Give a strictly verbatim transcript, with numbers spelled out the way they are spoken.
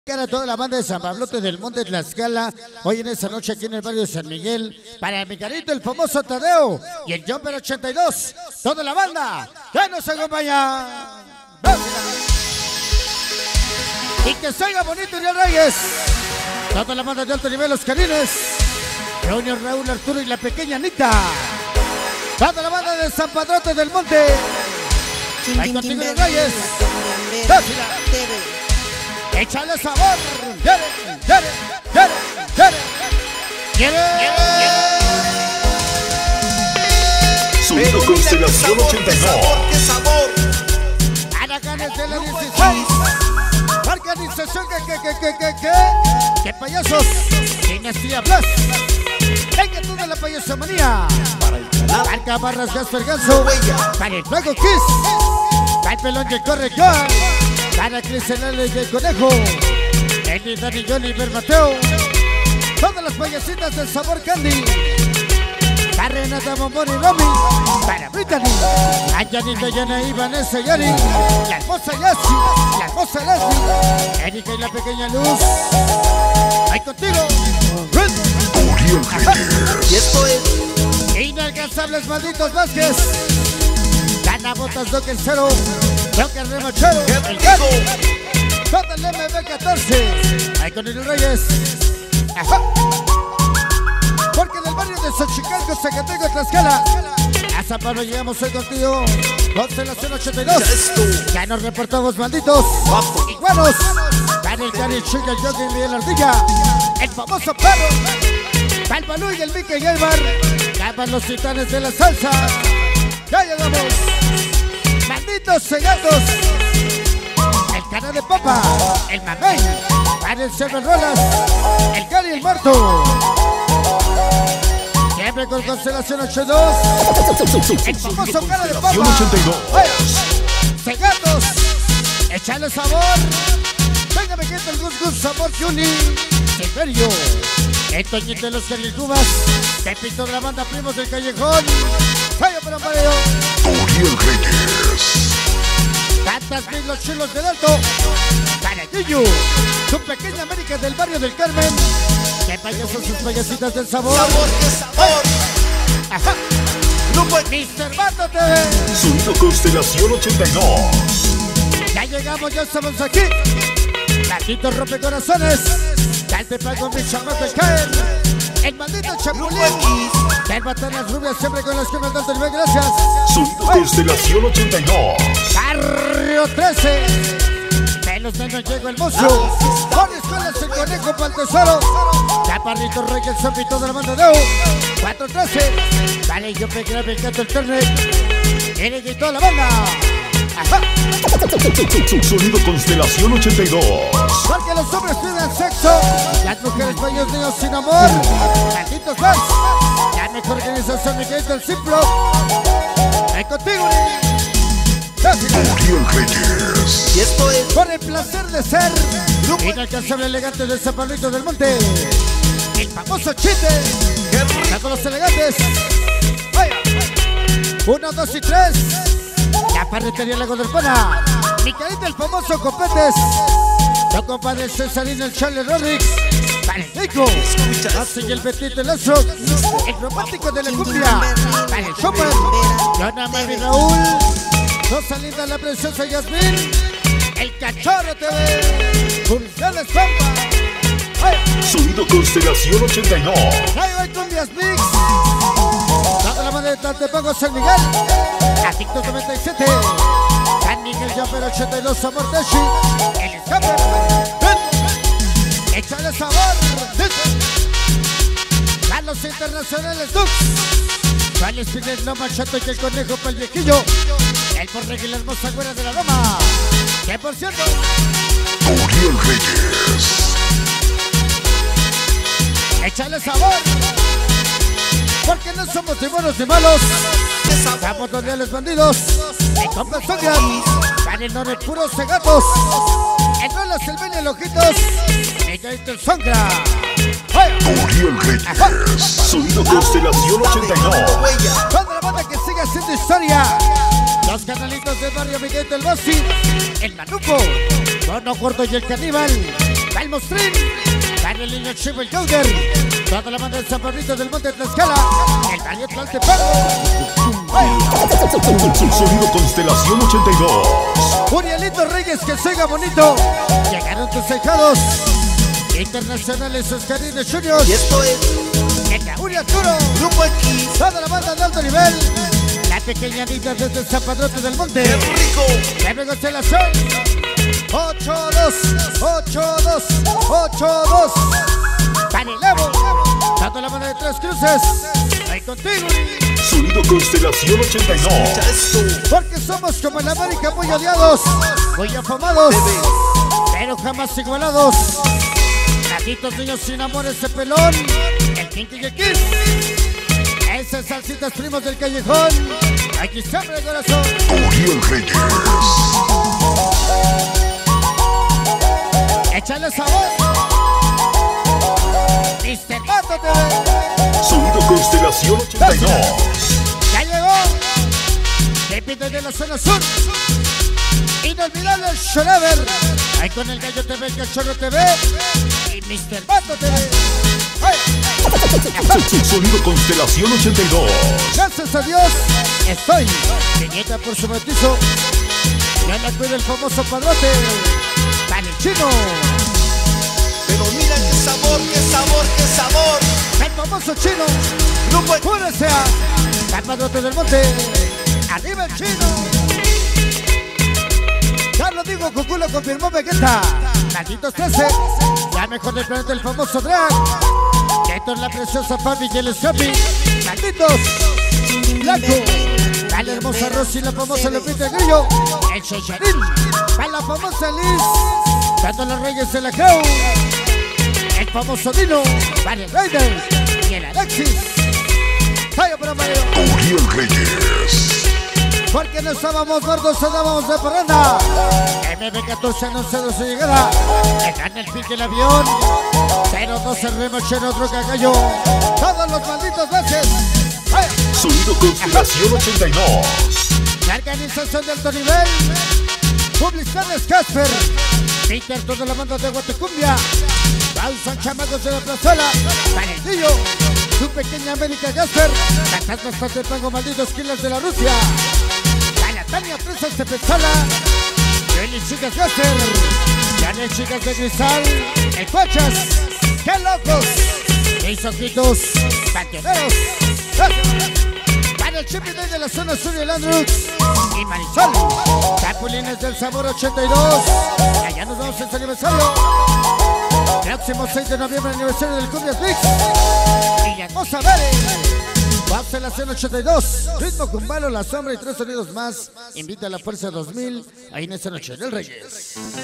A toda la banda de San Pablote del Monte Tlaxcala, hoy en esta noche aquí en el barrio de San Miguel, para mi carito el famoso Tadeo y el Jumper ochenta y dos, toda la banda que nos acompaña. Y que salga bonito Uriel Reyes, toda la banda de alto nivel, los Carines, Junior, Raúl, Arturo y la pequeña Anita, toda la banda de San Padrote del Monte, ahí contigo Uriel Reyes. ¡Échale sabor! ¡Quiere! ¡Quiere! ¡Quiere! ¡Quiere! ¡Quiere! Sonido Constelación ochenta y dos. ¡Qué sabor! Anacanes de la dieciséis. Organización que, que, que, que, que, que. ¡Qué payasos! Dinastía Blas. Venga toda la payasomanía. Para el canal. Marca Barras Gasper Ganso. Para el Flaco Kiss. Para el pelón que corre John. Para Cristian y el Conejo, Eli, Dani, Johnny, Mateo, todas las payasitas del sabor candy, para Renata, Bombón y Romy, para Brittany, Anjanita, Yana y Vanessa y Ari, la hermosa Yassi, la hermosa Leslie, Erika y la pequeña Luz, ahí contigo, Y esto es Inalcanzables Malditos Vázquez, Gana Botas Docker Cero, Docker Remachero, el Gano, todo el M B catorce, ahí con el Reyes, ajá, porque del barrio de Xochicalco, Zacatecas, Tlaxcala, a San Pablo llegamos hoy contigo, Constelación ochenta y dos, ya nos reportamos malditos, iguanos, Dani, el Cari, el Chica, el Jockey y el Ardilla, el famoso perro, el Balú y el Mickey y el Bar, capan los titanes de la salsa, ya llegamos. Malditos cegados, el Cana de Papa, el Mamey, para el Seven Rolas, el Cari y el Muerto. Siempre con Constelación ochenta y dos, el famoso Cana de Papa. ochenta y dos. Cegados, échale sabor. Venga, me quita el Gus Gus Sabor Juni, Silverio, el Toñito de los Caricubas, Pepito de la banda Primos del Callejón. Vaya para Mareo. Uriel Reyes. Tantas mil los chilos del Alto. Para Yuyu, su pequeña América del barrio del Carmen. Que payasos sus payasitas del sabor. sabor, qué sabor. Ajá. Grupo mister Bando T V. Sonido Constelación ochenta y dos. Ya llegamos, ya estamos aquí. Malditos rompecorazones. Ya te pago mi chamaco el caer. El maldito chapulín. Que matan las rubias siempre con las que me dan nivel, gracias. Sonido Constelación ochenta y dos. Barrio trece. De los nenos llegó el mozo. Por escuelas el conejo para el tesoro. Chaparrito Rey, el zombie, toda la banda de U. cuatro trece. Vale, yo pegué el canto internet. Tiene que toda la banda. Ajá. Sonido Constelación ochenta y dos. Porque los hombres piden sexo, las mujeres baños niños sin amor. Malditos más. La mejor organización de que es del Cipro. Ahí contigo, Uriel Reyes. Y esto es por el placer de ser inalcanzable elegante del San Pablito del Monte. El famoso Chite. Está con los elegantes. Vaya. Uno, dos y tres. La parretería Lago del Pana. Mi carita el famoso Copetes. No compadre Cesarino, el Charlie Rodríguez. Para el Nico. Así el Betito, el Lazo. El romántico de la cumbia. Para el Chopper. Dona Mary Raúl. Rosa Linda, la preciosa Yasmín. El Cachorro T V. Pulsadas Pampa. Sonido Constelación ochenta y dos. Ahí va el Cumbias Mix. Toda la madre de Tantepango, San Miguel. Adictos noventa y siete. San Miguel Jumper ochenta y dos, Amor Teshi. El Escape. Échale sabor. A los internacionales Dux. Vale, Spinel, Loma, Chato y el Conejo para el viejillo. El Borreg y la hermosa güera de la Loma. Que por cierto. Uriel Reyes. Échale sabor. Porque no somos ni buenos ni malos. Estamos donde los bandidos. Me compran Songan. Van en donde puros cegatos. En rolas el ven y el ojitos. Me cae el Songra. Uriel Reyes. Sonido Constelación ochenta y dos. Toda la banda que sigue haciendo historia. Los canalitos del barrio Miguel del Bossi. El Manuco. Mono Gordo y el Caníbal. Mostrín, para el niño Chivo, el Joker, toda la banda de San Pablito del Monte de Tlaxcala, el barrio Tlaltepec. Sonido Constelación ochenta y dos. Urielito Reyes, que se oiga bonito. Llegaron tus cejados internacionales, Oscarines Juniors. Y esto es Uri Arturo, Grupo X. toda la banda de alto nivel. La pequeña Anita desde el Zapadrote del Monte. ¡Qué rico! Nueva Constelación. ocho dos, ocho dos, ocho dos. Para el Evo, toda la banda de Tres Cruces. Ahí contigo. Sonido Constelación ochenta y dos. Escucha esto. Porque somos como en América, muy odiados, muy afamados, pero jamás igualados. Gatitos, niños sin amor, ese pelón, el Kinky y el Kiss. Esas salsitas primos del callejón. Aquí siempre de corazón. Uriel Reyes. Échale sabor. mister Mato T V. Sonido Constelación ochenta y dos. Ya llegó. Pepe desde la zona sur. Inolvidable el Shorever. Ahí con el Gallo T V, el Cachorro T V. Y mister Mato T V. ¡Ay! Sonido Constelación ochenta y dos. Gracias a Dios estoy nieta por su bautizo. Ya la cuida el famoso padrote. Para el chino. Pero mira qué sabor, qué sabor, qué sabor. El famoso chino. Grupo X. Pura sea. El padrote del monte. Arriba el chino. Ya lo digo, Goku lo confirmó Vegeta. Malditos trece. Ya mejor del planeta el famoso Drag. Héctor, la preciosa Fabi y el Scrappy. Malditos. Blanco. Para la hermosa Rosy, la famosa Lupita Grillo. El Checharín. Para la famosa Liz. Tanto los Reyes de la Creu. El famoso Dino. Para el Raider. Y el Alexis. Vaya para Mario. Uriel Reyes. Porque no estábamos gordos, andábamos de parranda. M B catorce anunciado su llegada. Están el pique el avión. cero doce remochero, droga gallo. Todos los malditos veces. ¡Ay! Sonido Constelación ochenta y dos. La organización de alto nivel. Publicidades Casper. Peter, toda la banda de Guatecumbia. Pausan chamacos de la plazuela. Paredillo. Su pequeña América Gasper. Fantasmas de Pango, malditos killers de la Rusia. La Tania Presas de Pesala. Johnny Chicas Gasper. Janet Chicas de Cristal. El Cuachas. ¡Qué locos! Mis ojitos. Panteoneros. Para el Chippy Day de la zona sur de Landrux. Y Marisol. Capulines del Sabor ochenta y dos. Allá nos vamos en su aniversario. Próximo seis de noviembre, aniversario del Cumbias Mix. Y la cosa vale. Vamos en la cena ochenta y dos. Ritmo Cumbalo, La Sombra y tres sonidos más. Invita a la Fuerza dos mil. Ahí en esta noche del Reyes.